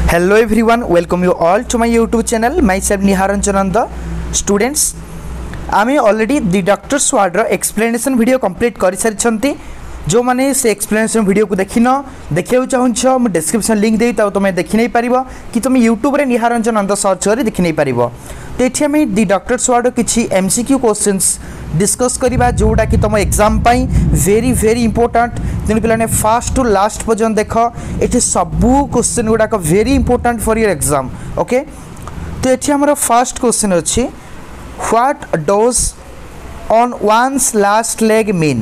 Hello everyone, welcome you all to my YouTube channel. Myself Niharanjananda. Students, आमे already the doctor's word explanation video complete कर सारी जो मैंने से explanation video को देखिन देखा चाहूँ मुझे डिस्क्रिप्शन लिंक दे तुम्हें देखी नहीं पार कि तुम यूट्यूब रे निहारंजन सर्च कर देखी नहीं पार। तो ये आम दी डॉक्टर स्वाड किसी MCQ क्वेश्चंस डिस्कस करवा जोटा कि तुम एग्जाम वेरी वेरी इंपोर्टेंट तेणु पे फास्ट टू लास्ट पर्यटन देख ये सबू क्वेश्चन गुड़ाक very important for your exam. Okay, तो ये आमर फर्स्ट क्वेश्चन अच्छी what does on one's last leg mean.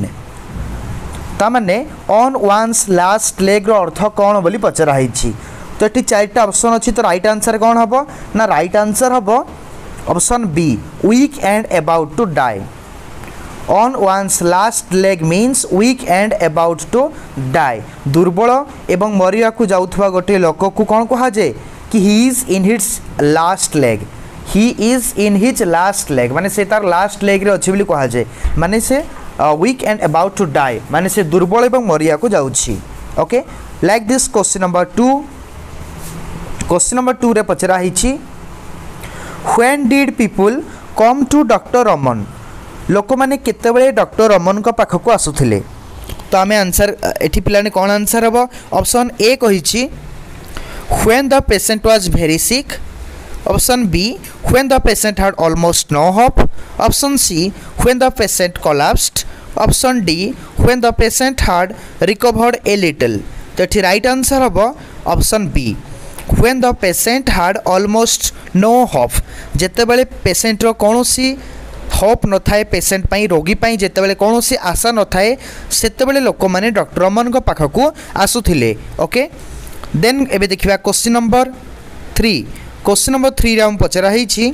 तामाने ऑन वन्स लास्ट लेग अर्थ कौन बोली पचराई। तो ये चार्टा ऑप्शन अच्छी, तो राइट आंसर कौन हम ना राइट आंसर हम option B weak and about to die. On one's last leg means weak and about to die. दुर्बल एवं मरिया को जाउथवा गोटे लोक को कौन कहा जाए कि he is in his last leg. He is in his last leg माने से तार लास्ट लेग रे अछि बोली कहा जाए, माने से weak and about to die माने से दुर्बल एवं मरिया को जाउछि। Okay, like this question number 2। Question number 2 रे पचरा हिछि when did people come to doctor Raman. लोक मैंने केतेबेले डॉक्टर रमन को पाखक आसुथिले। तो आम आंसर एठी पिलाने कौन आंसर हम ऑप्शन ए कहिछि when the patient was very sick. Option B when the patient had almost no hope. Option C when the patient collapsed. Option D when the patient had recovered a little. तो एठी right answer हम option B when the patient had almost no hope. जेतेबेले patient रो कोनोसी hope न थाए patient पाई रोगी पाई जेतेबेले कोनोसी आशा न थाए सेतेबेले लोक माने डॉक्टर रमन को पाखकू आसुथिले। ओके, देन एबे देखिबा क्वेश्चन नंबर 3। क्वेश्चन नंबर 3 रे हम पचरा हिछि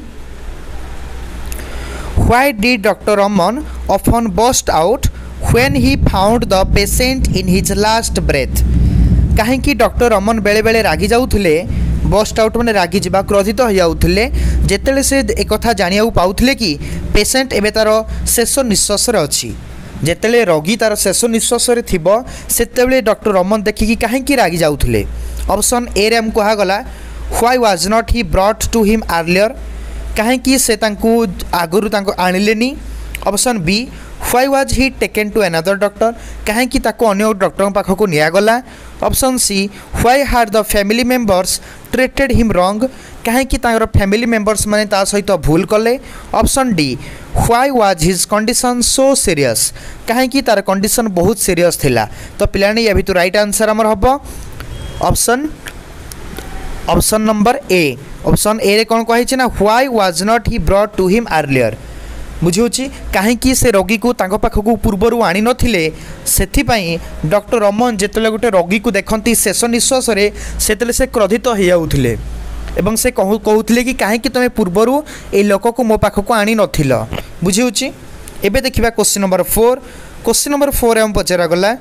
why did doctor Raman often burst out when he found the patient in his last breath. कहीं डॉक्टर रमन बेले बेले रागी जाउथिले, बस्ट आउट मैंने रागी जा क्रोधित हो जाउथिले जेतेले से एक कथा जानिया पाउथिले कि पेशेंट एबे तार शेष निश्वास अच्छी। जेतेले रोगी तार शेष निश्वास थिबो सेतेबेले डॉक्टर रमन देखिकी कहीं रागी जाउथिले। ऑप्शन ए रे हम कहा गला why was not he brought to him earlier. कहीं से तांकु आगुरु तांको आनिलेनी। Option B why was he taken to another doctor. कहीं ताको अन्य डॉक्टर पाखक निगला। Option C why had the family members treated him wrong. कहीं फैमिली मेंबर्स माने ता सहित भूल कले। Option D why was his condition so serious. कहीं तार कंडीशन बहुत सीरियस थिला। तो पिलाने या भितर राइट आंसर हमर हबो option number A. Option A रे कौन कही ना why was not he brought to him earlier. बुझी कहीं से रोगी को तांको पाखक पूर्वर आनी नथिले सेथिपाई डॉक्टर रमन जेतेले गोटे रोगी को देखती शेष निश्वास सेतेले से क्रोधित हो जाउथिले एवं से कहूथिले कि कहीं तुम पूर्वर ए लोक को मो पाखक आनी नथिल। बुझी एबे देखिबा क्वेश्चन नंबर 4। क्वेश्चन नंबर 4 हम पचरा गला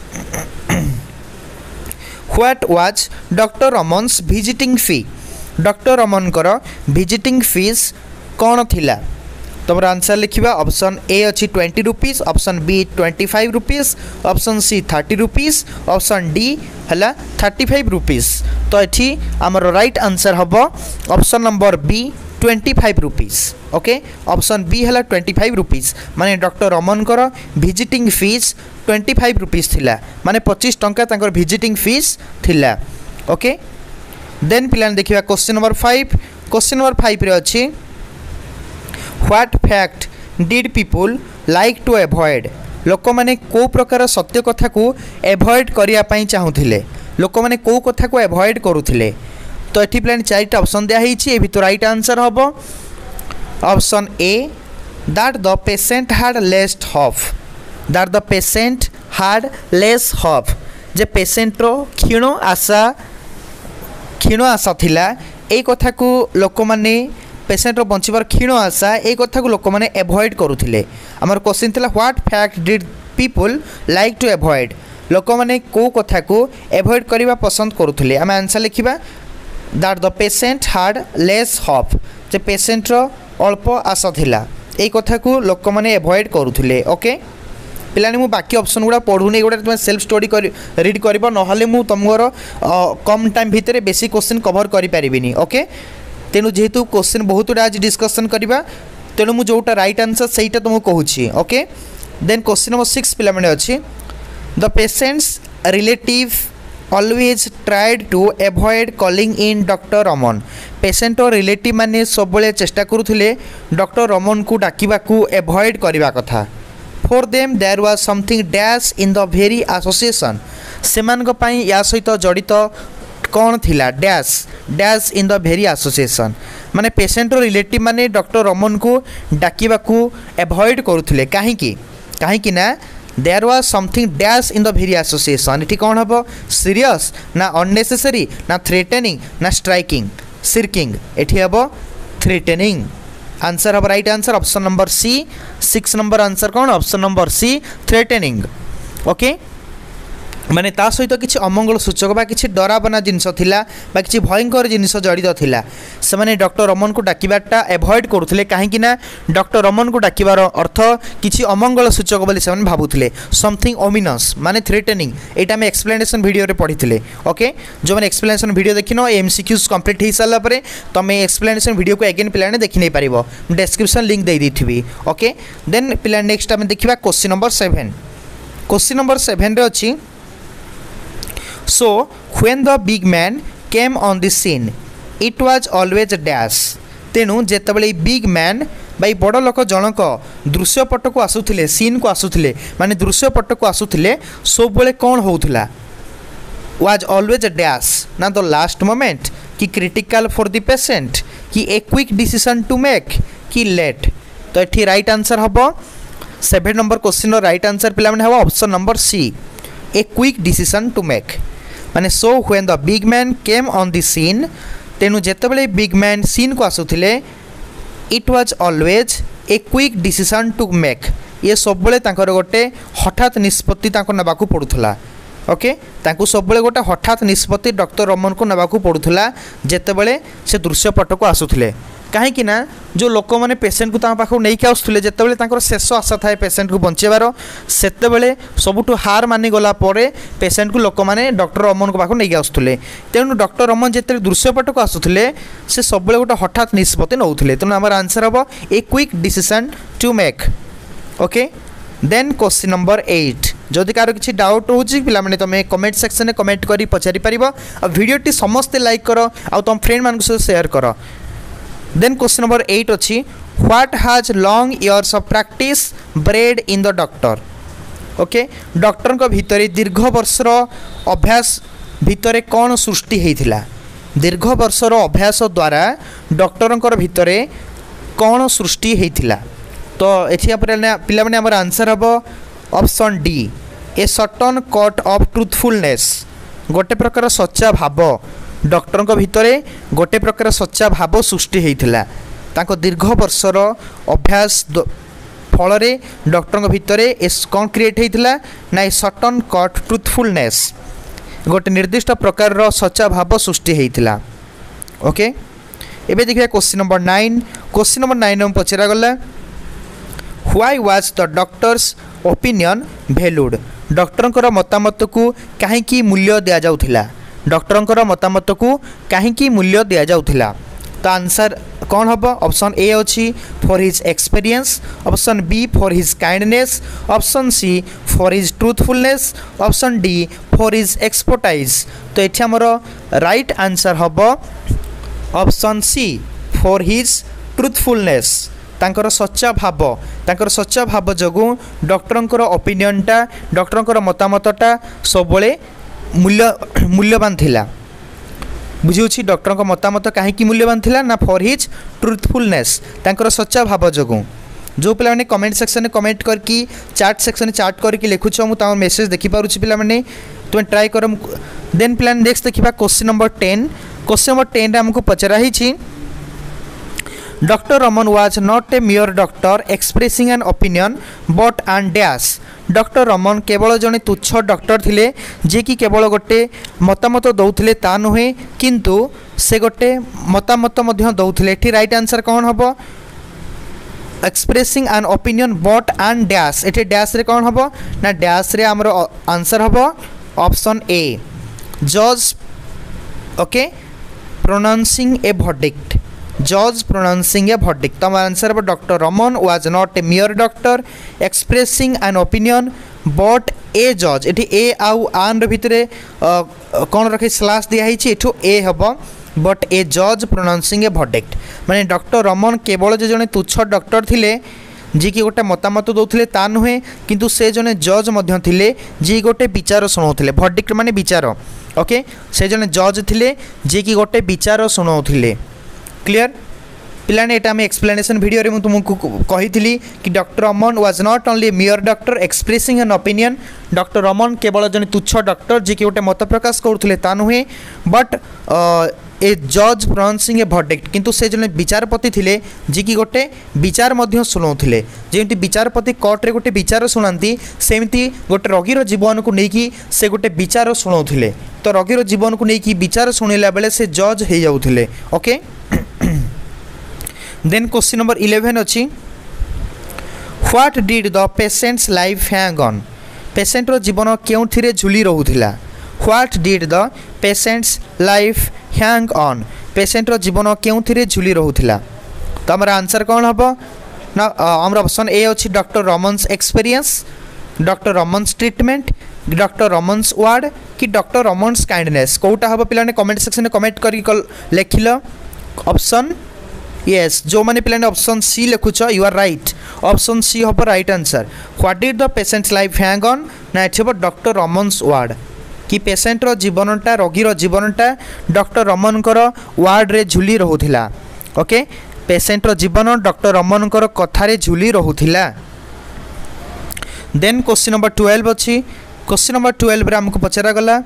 what was doctor Raman's visiting fee. Doctor Raman कर विजिटिंग फीस कौन थिला। तुम आंसर लिखा ऑप्शन ए अच्छी 20 rupees, option B 25 rupees, option C 30 rupees, option D है 35 रुपीज। तो ये आमर राइट आंसर हम option number B 25 rupees. Okay, option B है 25 रुपीज माने डॉक्टर रमन कर विजिटिंग फीस 25 रुपीज थिला माने 25 टंका तांकर विजिटिंग फीस थिला। ओके, देन पिलान देखिबा क्वेश्चन नंबर 5। क्वेश्चन नंबर 5 रे अछि what fact did people like to avoid. लोक मैंने कौ प्रकार सत्य कथा को एवॉइड करने चाहूले, लोक मैंने कौ कथा को एवॉइड करुले। तो ये प्लान 4टा ऑप्शन दिखाई भितर राइट आंसर हम option A that the patient had less hope. That the patient had less hope जे पेशेंट रो क्षीण आशा थिला ए कथा को लोक मैंने पेशेंट बंचार क्षीण आशा ए कथा को लोक मैंने एवॉइड करुले। आमर क्वेश्चन थिला what fact did people like to avoid. लोक मैंने कौ कथा को एवॉइड करने पसंद करुले। आम आंसर लिखा that the patient had less hope जे पेशेंट अल्प आशा थिला ए कथा को लोक मैंने एवॉइड करुले। ओके, पिलाने मु बाकी ऑप्शन गुड़ा पढ़ुनी एगुड़ा तुम सेल्फ स्टडी रीड कर ना तुमर कम टाइम भितर बेसी क्वेश्चन कवर करें ओके। तेणु जेहेतु क्वेश्चन बहुत गुड़ा आज डिस्कसन करवा तेणु मुझे जोटा राइट आंसर सहीटा तुमको कहूँ ओके। देन क्वेश्चन नंबर 6 पिला माने अच्छी the patient's relative always tried to avoid calling in doctor Raman. Patient और रिलेटिव माने सब बेले चेष्टा करुले डॉक्टर रमन को डाकिबा को एवॉइड करबा कथा। For them there was something dash in the very association. सेमानक पई या सहित जड़ित कौन थिला dash dash in the very association माने पेशेंट और रिलेटिव माने डॉक्टर रमन को डाकिबा को एवॉइड करुले कहीं ना there was something dash in the very association. ये कौन हम सीरियस ना अननेसेसरी ना थ्रेटनिंग ना स्ट्राइकिंग सिरकिंग ये हम थ्रेटनिंग। आंसर हम right answer option number C. 6 number answer कौन option number C threatening okay. माने ता सहित किसी अमंगल सूचक बा किसी डराबना जिनस थिला बा किसी भयंकर जिनस जड़ित थिला से माने डॉक्टर रमन को डाकिबाटा एवॉइड करुले कहीं ना डॉक्टर रमन को डाकिबार अर्थ किसी अमंगल सूचक बोली से भावुले समथिंग ओमिनस माने थ्रेटनिंग। एटा में एक्सप्लेनेशन वीडियो रे पढ़ी ओके। जो मैंने एक्सप्लेनेशन वीडियो देखिन एमसीक्यूज कंप्लीट हो सारा पर तुम एक्सप्लेनेशन वीडियो को अगेन पिलाने देखि नहीं पारिबो डिस्क्रिप्शन लिंक दे देथिबी ओके। देन पिला नेक्स्ट आम देखिबा क्वेश्चन नंबर 7। क्वेश्चन नंबर 7 रे अछि So when the big man came on the scene, it was always dash। तेणु जितेबाला बिग मैन बाई बड़ लोक जनक दृश्यपट को आसुले सीन को आसुले माने दृश्यपट को आसुले सब बेले कौन होउथला was always डैश ना द लास्ट मोमेंट कि क्रिटिकल फॉर द पेशेंट कि a quick decision to make कि लेट। तो ये राइट आंसर हम 7 नंबर क्वेश्चन राइट आंसर पिला हम option number C a quick decision to make माने so when the big man came on the scene. तेणु जितेबाला बिग मैन सीन को आसुले it was always a quick decision to make ये सब बेले गोटे हठात निष्पत्ति नबाकू पड़ूला ओके। सब गोटे हठात निष्पत्ति डॉक्टर रमन को नबाकू पड़ूला जितेबाला से दृश्यपट को आसुले कहीं ना जो लोक मैंने पेशेंट को पाखक नहीं आसुले जितेबाला शेष आशा थाए पेशेंट को बचार से सबुठ हार मानिगला पेशेंट को लोक मैंने डॉक्टर रमन को पाखक नहीं आसुले। तेणु डॉक्टर रमन जिते दृश्यपट को आसुले से सब गोटे हठात निष्पत्ति नौले। तेणु आम आंसर हम a quick decision to make okay. Then question number 8 जदि कार किसी डाउट हो पे तुम कमेंट सेक्शन में कमेंट कर पचारि पार वीडियोटी समस्ते लाइक कर आ तुम फ्रेंड मान सहित शेयर कर। देन क्वेश्चन नंबर 8 अच्छी what has long years of practice bred in the doctor okay. Doctor को भितर दीर्घ वर्षर अभ्यास भितर कौन सृष्टि होता दीर्घ वर्षर अभ्यास द्वारा डॉक्टर भितर कौन सृष्टि होता। तो ये पिला माने हमर आंसर हम option D a certain cut of truthfulness गोटे प्रकार सच्चा भाव डॉक्टर भितर गोटे प्रकार सच्चा भाव सृष्टि होता तांको दीर्घ वर्षर अभ्यास फल डॉक्टर भितर कौन क्रिएट होता ना ए सर्टन कट ट्रुथफुलनेस गोटे निर्दिष्ट प्रकार सच्चा भाव सृष्टि होता ओके। एबे देखिए क्वेश्चन नंबर 9। क्वेश्चन नंबर 9 में पचरा गला why was the doctor's opinion valued doctor मतामत को कहीं मूल्य दि जाउथिला डॉक्टर मतामत को कहीं मूल्य दि जाउथिला। तो आंसर कौन हम ऑप्शन ए अच्छी for his experience option B for his kindness option C for his truthfulness option D for his expertise. तो ये आमर राइट आंसर हम option C for his truthfulness तांकर सच्चा भाव जो डॉक्टर ओपिनियनटा डॉक्टर मतामतटा सब मूल्यवान थिला बुझी डॉक्टर मतामत कहीं मूल्यवान थिला ना फॉर हिज ट्रुथफुलनेस तांकर सच्चा भाव जो जो पे कमेंट सेक्शन में कमेंट करके चाट सेक्शन चाट करके लिखुच मुझे मेसेज देखिपुर पे तुम ट्राए कर। देन पे नेक्स्ट देखा क्वेश्चन नंबर 10। क्वेश्चन नंबर 10 आमको पचरा he doctor Raman was not a mere doctor expressing an opinion but and dash doctor Raman केवल जड़े तुच्छ डॉक्टर थिले जे कि केवल गोटे मतामत दौले ता नुहे किंतु से गोटे मतामत दौले। राइट आंसर कौन हम expressing an opinion but and dash एठी डैश रे कौन हम ना डैश रे आमर आंसर हम ऑप्शन ए जज ओके प्रोनाउंसिंग ए वर्डिक्ट जज प्रोनाउंसिंग ए वर्डिक्ट तो आंसर हम doctor Raman was not a mere doctor expressing an opinion but a जज एठी ए आउ आन भितर कौन रखे स्लैश दिया एठू ए हम बट ए जज प्रोनाउंसिंग ए वर्डिक्ट माने डॉक्टर रमन केवल जे जने तुच्छ डॉक्टर थिले जी कि गोटे मतामत दौले ता नुहे किंतु से जने जज मध्य थिले जी गोटे विचार शुणाउथिले वर्डिक्ट माने विचार ओके से जने जज थिले जी कि गोटे विचार शुणाउथिले क्लियर पिलाने एटा हम एक्सप्लेनेशन वीडियो रे तुमको कही कि doctor Raman was not only mere doctor expressing an opinion doctor Raman केवल जने तुच्छ डॉक्टर जी कि गोटे मत प्रकाश करुथिले ता नुहे बट ए जज प्रोनाउंसिंग ए वर्डिक्ट किंतु से जने विचारपति थिले जी कि गोटे विचार मध्य शुणाउथिले जेमती विचारपति कोर्ट रे गोटे विचार शुणांती सेमती गोटे रोगीर जीवन को लेकिन से गोटे विचार शुणाउथिले तो रोगीर जीवन को लेकिन विचार शुणिला बेले से जज हो जाउथिले ओके देन क्वेश्चन नंबर 11 अच्छी what did the patient's life hang on patient रो जीवन केउथिरे झुली रहउथिला what did the patient's life hang on patient रो जीवन केउथिरे झुली रहउथिला तो हमर आंसर कौन हबो ना हमर ऑप्शन ए अछि doctor Raman's experience doctor Raman's treatment doctor Raman's ward कि डॉक्टर रमन्स काइंडनेस कोटा हबो पिलाने कमेंट सेक्शन में कमेंट करी लेखिलो ऑप्शन यस जो मैंने पिलाने ऑप्शन सी लिखुच you are right option C हम right answer what did the patient's life hang on ना एठी हम डॉक्टर रमन्स वार्ड कि पेशेंट रो जीवनटा रोगीर जीवनटा डॉक्टर रमनकर वार्ड रे झुली रहउथिला ओके पेशेंट रो जीवन डॉक्टर रमनकर कथारे झुली रहउथिला देन क्वेश्चन नंबर 12 अछि क्वेश्चन नंबर 12 रे हमको पचरा गला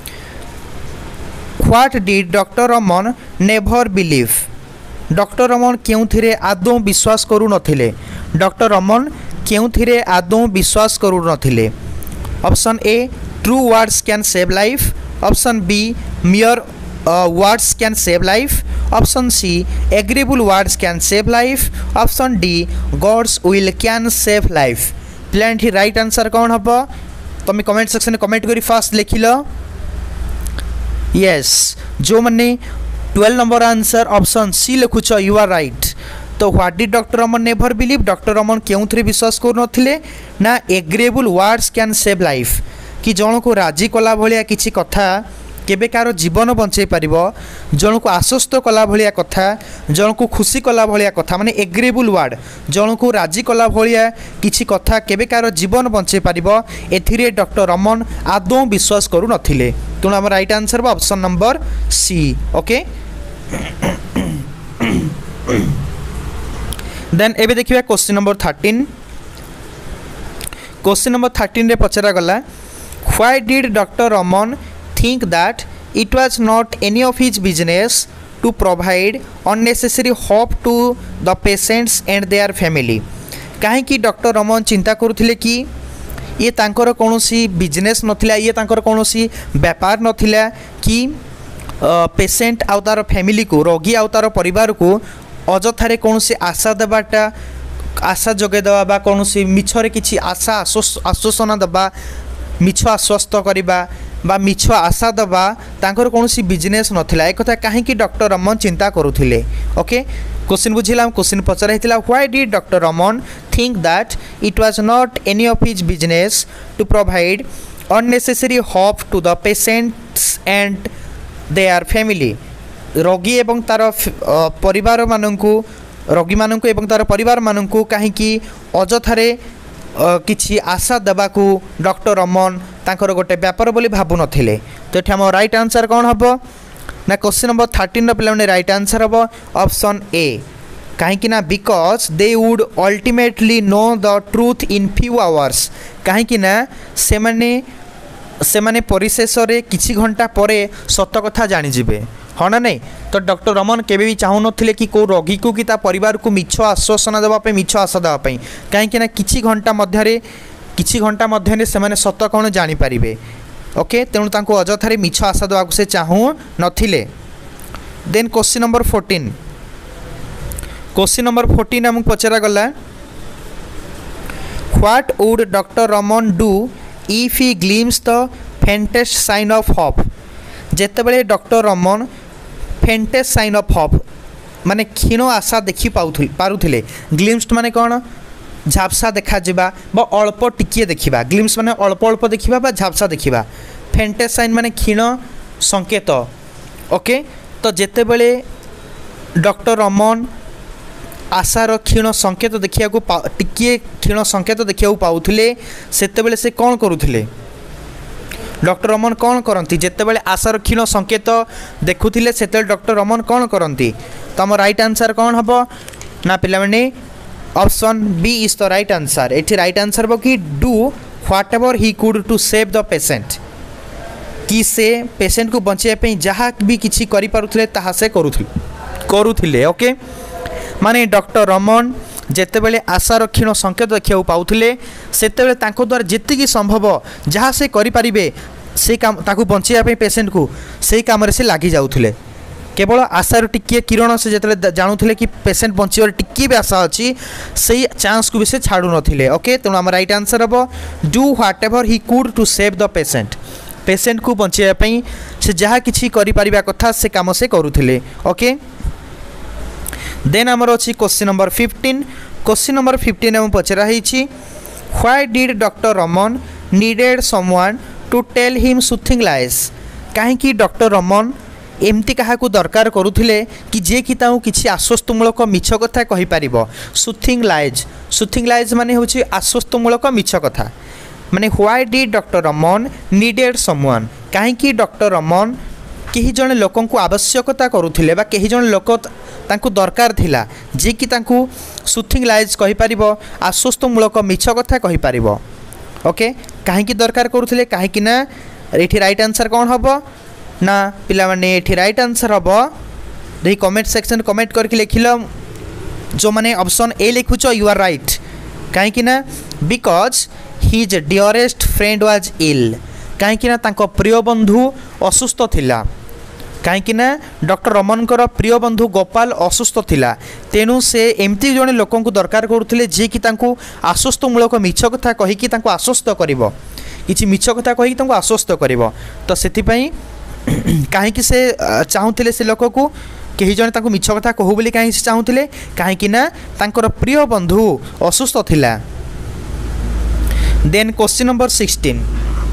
what did doctor Raman never believe doctor Raman केउथिरे आदौ विश्वास करू नथिले डॉक्टर रमन केउथिरे आदौ विश्वास करू नथिले option A true words can save life option B mere words can save life option C agreeable words can save life option D God's will can save life प्लेंट ही राइट आंसर कौन हम तुम कमेंट सेक्शन में comment करी fast लिखिल yes जो मैंने 12 नंबर आंसर ऑप्शन सी लिखुच यू आर राइट तो what did doctor Raman never believe doctor Raman केउथिरे विश्वास करू नथिले ना agreeable words can save life कि जन को राजी कला भलिया किछि कथा केबे कार जीवन बंचै पारिबो जन को आश्वस्त कला भलिया कथा जन को खुशी कला भलिया कथा माने एग्रीबल वर्ड जन को राजी कला भलिया किछि कथा केबे कार जीवन बंचै पारिबो एथिरे डॉक्टर रमन आदौ विश्वास करू नथिले तेणु आम राइट आंसर बा option number C okay then एबे देखिबा क्वेश्चन नंबर 13 क्वेश्चन नंबर 13 रे पचरा गला why did doctor Raman think that it was not any of his business to provide unnecessary hope to the patients and their family कहीं कि doctor Raman चिंता करुथिले कि ये तांकर कोनोसी बिजनेस नथिला ये तांकर कोनोसी व्यापार नथिला कि पेशेंट आउ तार फैमिली को रोगी आउ तार परिवार को अजथारे कोनोसी आशा देबाटा आशा जगे देवा बा कोनोसी मिछरे किछि आशा आश्वासन देबा मिछ आश्वस्त करबा बा मिछ आशा दबा तांकर कोनोसी बिजनेस नथिला एक कथा काहे कि डॉक्टर रमन चिंता करुथिले ओके क्वेश्चन बुझिला क्वेश्चन पचरा हितला why did doctor Raman think that it was not any of his business to provide unnecessary hope to the patients and their family रोगी एवं तार परिवार माननकु रोगी माननकु एवं तार परिवार माननकु काहे कि अजथारे किछि आशा देबाकू डॉक्टर रमन तांकर गोटे व्यापार बोली भाबु नथिले तो एठी हम राइट आंसर कौन हम ना क्वेश्चन नंबर 13 पे राइट आंसर हम ऑप्शन ए कहीं ना because they would ultimately know the truth in few hours कहीं ना से परिशेष रे किछि घंटा परे सत कथा जानिजिबे हाँ ना नहीं तो डॉक्टर रमन केबे भी चाहू नथिले कि को रोगी को कि ता परिवार को मिछ आश्वासन देवाई मिछ आशा देवाई कहीं किछि घंटा मध्य से माने सत कौन जानीपारे ओके तेणु तांको अजथारे मिछ आशा देवा से चाहू नथिले then question number 14 question number 14 आमको पचरा गला what would doctor Raman do if he glimpse the faintest sign of hope जेते बेले doctor Raman faintest sign of hope माने क्षीण आशा देखि पारुथिले ग्लिम्स माने कौन झापसा देखा जिबा बा अल्प टिकिए देखिबा ग्लिम्स माने अल्प अल्प देखिबा बा झापसा देखिबा फेंटेस्ट साइन माने क्षीण संकेत ओके तो जेते बेले डॉक्टर रमन आशार क्षीण संकेत देखा टिकिए क्षीण संकेत देखा पाउथिले सेते बेले से कौन करुथिले डॉक्टर रमन कौन करती जिते बड़े आशार क्षीण संकेत देखुले से डॉक्टर रमन कौन करती तो आम राइट आंसर कौन हम ना पिलाने option B is the right answer ये राइट आंसर हम कि do whatever he could to save the patient कि से पेसेंट को बचाई जहाँ भी किसी करें ताहा से करुले ओके माने डॉक्टर रमन जेते बेले आशार क्षीण संकेत देखा पाउथिले सेते बेले तांको द्वारा जेतिकी संभव जहाँ से करें से काम ताकू बचाई पेसेंट को से काम से लगी जाऊे केवल आशार टिके किरण से जो जानूले कि पेसेंट बचार टिके भी आशा अच्छी से चांस को भी से छाड़ू नथिले ओके तेणु आम राइट आंसर हम do whatever he could to save the patient को बचाई से जहाँ किसी करें कथा से काम से करुले ओके देन आमर अच्छी क्वेश्चन नंबर 15 क्वेश्चन नंबर 15 आम पचरा why did doctor Raman needed someone to tell him soothing lies कहीं डॉक्टर रमन एमती क्या दरकार करुले कि जे कि किसी आश्वस्तमूलक मिछ कथा कहीपर सुथिंग लाइज माने हूँ आश्वस्तमूलक मिछ कथा माने why did doctor Raman needed someone कहीं डॉक्टर रमन कहीं जड़े लोक आवश्यकता करुले कहीं जड़े लोक तांकु दरकार थिला जे कि तांकु सुथिंग लाइज कहीपर आश्वस्तमूलक मिछ कथा कहीपर ओके कहीं दरकार करुले कहीं ये राइट आंसर कौन हम ना पिला माने ये राइट आंसर हम देखिए कमेंट सेक्शन कमेंट करके लिखिल जो मैंने ऑप्शन ए लिखुच यू आर राइट कहीं because his dearest friend was ill कहीं प्रिय बंधु असुस्थ थिला कहीं डॉक्टर रमन प्रिय बंधु गोपाल असुस्थ थिला तेणु से एमती जड़े लोक दरकार करुले जी कि आश्वस्तमूलक मिछ कथा कहीकि आश्वस्त कर कि मिछ कथा कहीकि आश्वस्त कर तो से कहीं से चाहूले से लोक को कहीं जड़े मिछ कथा कहू बोली कहीं चाहूले कहीं प्रिय बंधु असुस्थ थिला then question number 16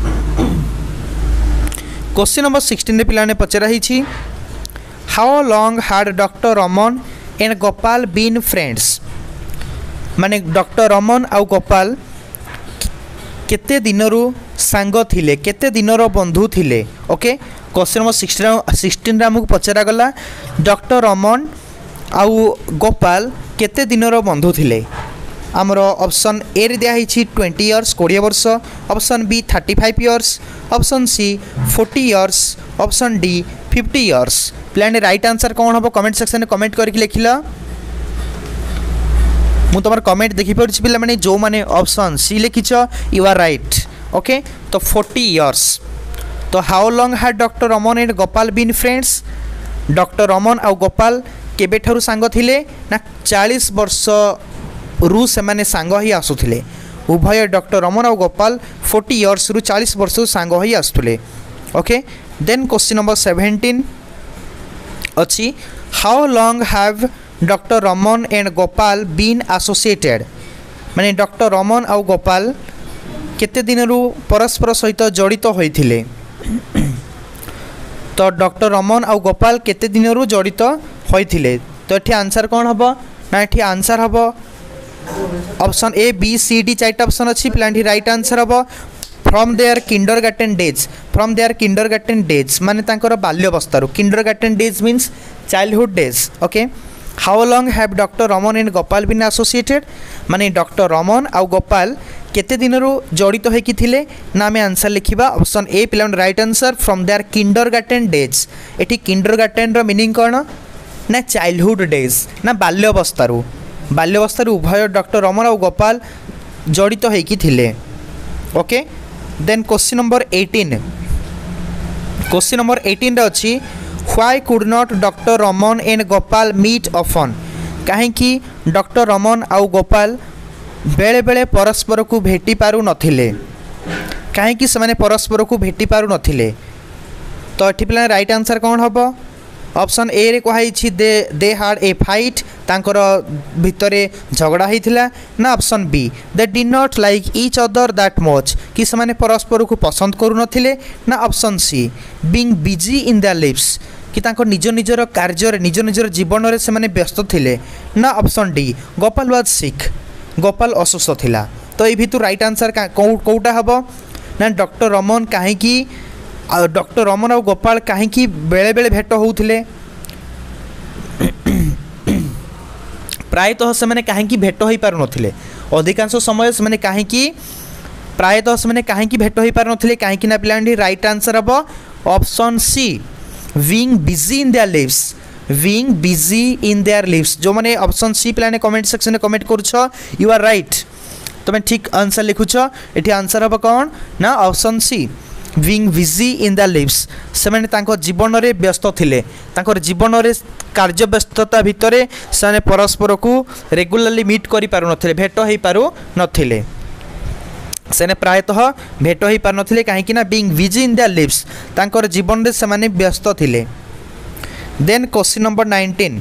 question number 16 पिलाने पचरा how long had doctor Raman and Gopal been friends माने डॉक्टर रमन आउ गोपाल केते दिनरू सांग थिले केते दिनर बंधु थिले ओके क्वेश्चन नंबर 16 आमको पचरा गला डॉक्टर रमन आउ गोपाल केते दिनर बंधु थिले आमर ऑप्शन ए रे दिया 20 इयर्स 20 वर्ष option B 35 years option C 40 years option D 50 years प्लान राइट आंसर कौन हम कमेंट सेक्शन में कमेंट करके लिखिल मु तुम कमेंट देखिपी पिला माने जो माने ऑप्शन सी लिखिच यू आर राइट ओके तो 40 इयर्स तो how long had doctor Raman and Gopal been friends doctor Raman आउ गोपाल केबे ठारू सांग थिले ना 40 वर्ष रु से माने सांग ही आसुथिले उभय डॉक्टर रमन और गोपाल 40 इयर्स रु 40 वर्ष सांग ही आसुथिले ओके देन क्वेश्चन नंबर 17 अच्छी how long have doctor Raman and Gopal been associated माने डॉक्टर रमन और गोपाल केते दिन रु परस्पर सहित जड़ित होइथिले तो डॉक्टर रमन और गोपाल केते दिन रु जड़ित होइथिले तो ये आंसर कौन हम ना ये आंसर हम option A B C D 4 option अच्छी पिला राइट आंसर हम फ्रॉम देयर किंडरगार्टेन डेज माने तांकर बाल्यवस्था kindergarten days means childhood days okay how long have doctor Raman and Gopal been associated माने डॉक्टर रमन आउ गोपाल केते दिन रु जड़ित होइकि थिले ना आमे आंसर लिखिबा ऑप्शन ए पिला right answer from their kindergarten days एठी किंडरगार्टेन रो मीनिंग कोन ना चाइल्डहुड डेज ना बाल्यवस्था उभय डॉक्टर रमन और गोपाल जड़ित होइकि थिले ओके देन क्वेश्चन नंबर 18 अच्छी why could not doctor Raman and Gopal meet often कहीं डॉक्टर रमन आउ गोपाल बेले बेले परस्पर को भेटी पारु नथिले कहीं से परस्पर को भेटी पारु नथिले तो ये पे राइट आंसर कौन हम ऑप्शन ए रे कही दे हाड ए फाइट तांकर भितरे झगड़ा होता ना option B they did not like each other that much कि से परस्पर को पसंद करू नथिले ना option C being busy in their lives कि तांको निज निजर कार्य निज निजर जीवन में से व्यस्त थिले ना option D Gopal was sick Gopal असुस्थ थिला तो ये भितर राइट आंसर कौटा हम ना डॉक्टर रमन कहीं डॉक्टर रमन और गोपाल कहीं बेले बेले भेट होते प्रायतः से कहीं भेट हो पार नथिले अधिकांश समय से कहीं प्रायतः से कहीं भेट हो पार नथिले कहीं ना पिला राइट आंसर हम option C being busy in their lives being busy in their lives जो मैंने ऑप्शन सी पिलाने कमेंट सेक्शन में कमेंट करुछ यू आर राइट तुम्हें ठीक आंसर लिखुछ ये आंसर हम कौन ना option C being busy in the lives से जीवन में व्यस्त थिले जीवन में कार्य व्यस्तता भितर से परस्पर को रेगुलरली मीट कर पारु नथिले भेट हो पारु नथिले से प्रायतः भेट हो पार नथिले कहीं ना being busy in the lives तांकर जीवन में से व्यस्त थिले then question number 19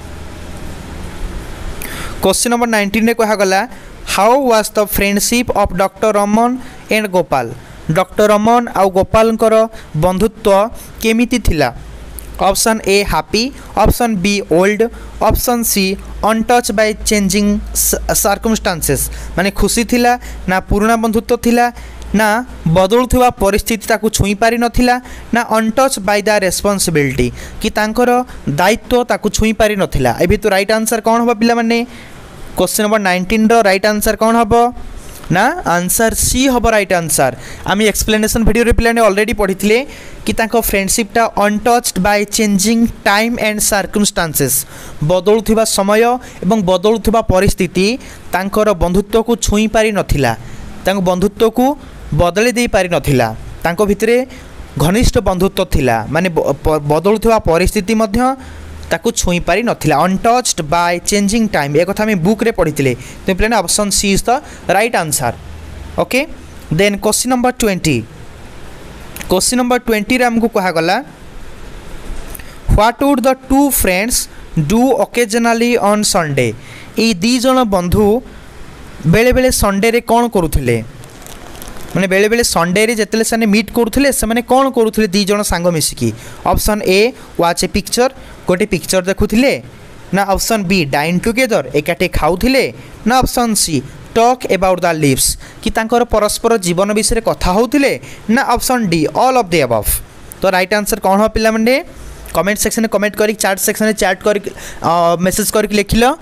question number 19 रे कहा गला how was the friendship of doctor Raman and Gopal doctor Raman आउ गोपाल बंधुत्व केमिति थिला option A happy option B old option C untouch by changing circumstances माने खुशी थिला ना पुराना बंधुत्व थिला ना बदलुवा परिस्थिति ताकू छुई पारि नथिला ना अनटच बाय द रेस्पॉन्सिबिलिटी कि तांकर दायित्व ताकू छुई पारि नथिला ए भितर राइट आंसर कौन हम पिला माने क्वेश्चन नंबर 19 रो राइट आंसर कौन हम ना आंसर सी हम राइट आंसर आम एक्सप्लेनेशन वीडियो पे ऑलरेडी पढ़ी कि फ्रेंडशिपटा untouched by changing time and circumstances बदलुवा समय एवं बदलुवा परिस्थिति तांकर बंधुत्व को छुई पारि नथिला बंधुत्व को बदली दे पारि नथिला तांको भितरे घनिष्ठ बंधुत्व थिला माने बदलुवा परिस्थिति मध्य ताकू छुई पारि नथिला अनटच्ड बाय चेंजिंग टाइम एक कथा बुक रे पढ़ी तो प्लेन option C is the right answer okay then question number 20 question number 20 रे हमको कहा गला what would the two friends do occasionally on Sunday ये दी जन बंधु बेले बेले संडे रे कौन करुथिले माने बेले बेले संडे रे जेतले सने मीट करुथिले से माने कौन करुथिले दी जन सांग मिसिकी option A watch a picture गोटे पिक्चर देखुथिले ना ऑप्शन बी डाइन टुगेदर एकाटे खाउथिले ना option C talk about the lives कि तांकर परस्पर जीवन विषय कथा होउथिले ना option D all of the above तो राइट आंसर कौन हो पिला माने कमेंट सेक्शन में कमेंट करी चैट सेक्शन में चैट कर मेसेज करके लिखिलो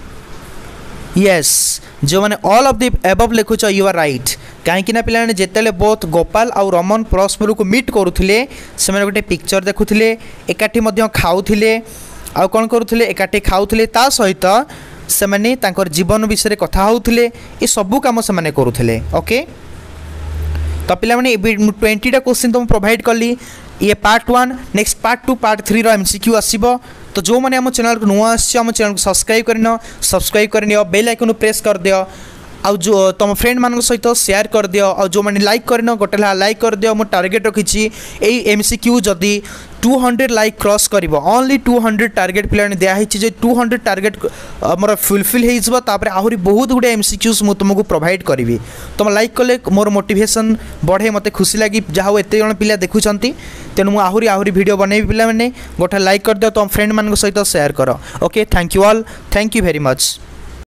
यस जो मैंने ऑल ऑफ द अबव लिखुच यू आर राइट कहीं ना पिला जिते बोथ गोपाल आउ रमन परस्पर को मीट करुले से गोटे पिक्चर देखुले एकाठी खाऊले आउ कौन करुले एकाठी खाऊले ता सहित से माने जीवन विषय कथा होउथिले ये सबू कम से करुले ओके तो पिला 20टा क्वेश्चन तो प्रोवाइड कली ये पार्ट 1 नेक्स्ट पार्ट 2 पार्ट 3 रो एमसीक्यू आसीबो तो जो मैंने आम चैनल को नुआ आम चैनल को सब्सक्राइब कर बेल आइकन प्रेस कर दियो आउ जो तुम फ्रेंड मान सहित शेयर कर दियो और जो मैंने लाइक करन गोटे लाइक कर दियो मो टारगेट रखी एमसीक्यू जदि 200 लाइक क्रॉस करिवो ओनली 200 टारगेट प्लान दिया है जे 200 टारगेट मोर फुलफिल हो जिवो तापर आहुरी बहुत गुडे एमसीक्यूज मु तुमको प्रोवाइड करी तुम लाइक कले मोर मोटिवेशन बढ़े मते खुशी लगी जहाँ एते जन पिला देखुचंती तेणु मु आहुरी वीडियो बनैबी पिला माने गोटे लाइक कर दियो तुम फ्रेंड मान सहित शेयर कर okay thank you all thank you very much.